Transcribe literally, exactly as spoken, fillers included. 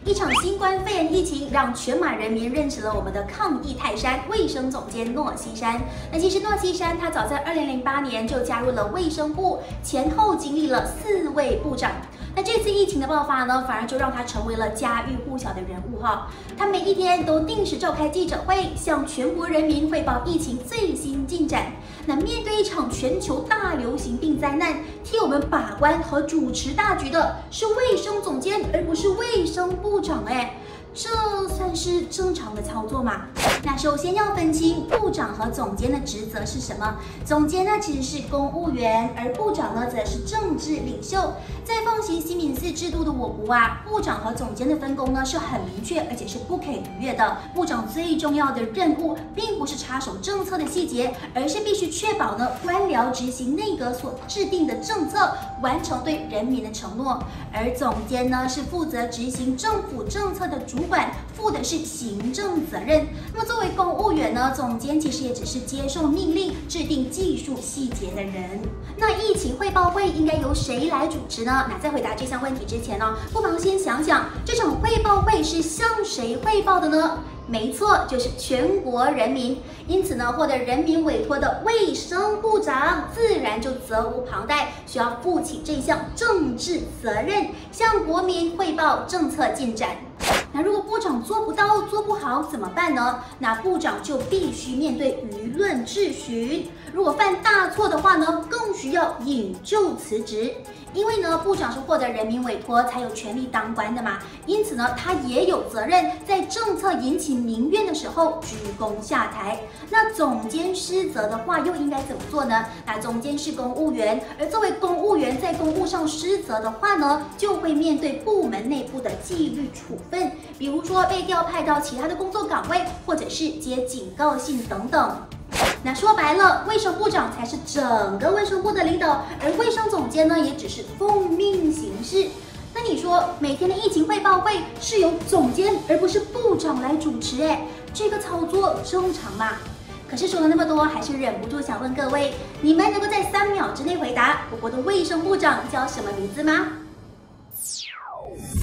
一场新冠肺炎疫情让全马人民认识了我们的抗疫泰山卫生总监诺西山。那其实诺西山他早在二零零八年就加入了卫生部，前后经历了四位部长。那这次疫情的爆发呢，反而就让他成为了家喻户晓的人物哈。他每一天都定时召开记者会，向全国人民汇报疫情最新进展。那面对一场全球大流行病灾难，替我们把关和主持大局的是卫生总监，而不是卫生部长哎。这算是正常的操作吗？那首先要分清部长和总监的职责是什么。总监呢其实是公务员，而部长呢则是政治领袖。在奉行西敏寺制度的我国啊，部长和总监的分工呢是很明确，而且是不可逾越的。部长最重要的任务，并不是插手政策的细节，而是必须确保呢官僚执行内阁所制定的政策，完成对人民的承诺。而总监呢是负责执行政府政策的主管，负的是行政责任。那么作为公务员呢，总监其实也只是接受命令、制定技术细节的人。那疫情汇报会应该由谁来主持呢？那在回答这项问题之前呢，不妨先想想这场汇报会是向谁汇报的呢？没错，就是全国人民。因此呢，获得人民委托的卫生部长自然就责无旁贷，需要负起这项政治责任，向国民汇报政策进展。那如果部长做不到、做不好怎么办呢？那部长就必须面对舆论质询。如果犯大错的话呢，更需要引咎辞职。因为呢，部长是获得人民委托才有权利当官的嘛，因此呢，他也有责任在政策引起民怨的时候鞠躬下台。那总监失责的话，又应该怎么做呢？那总监是公务员，而作为公务员在公务上失责的话呢，就会面对部门内部的纪律处分，比如说被调派到其他的工作岗位，或者是接警告信等等。那说白了，卫生部长才是整个卫生部的领导，而卫生总监呢，也只是奉命行事。那你说，每天的疫情汇报会是由总监而不是部长来主持，哎，这个操作正常吗？可是说了那么多，还是忍不住想问各位，你们能够在三秒之内回答我国的卫生部长叫什么名字吗？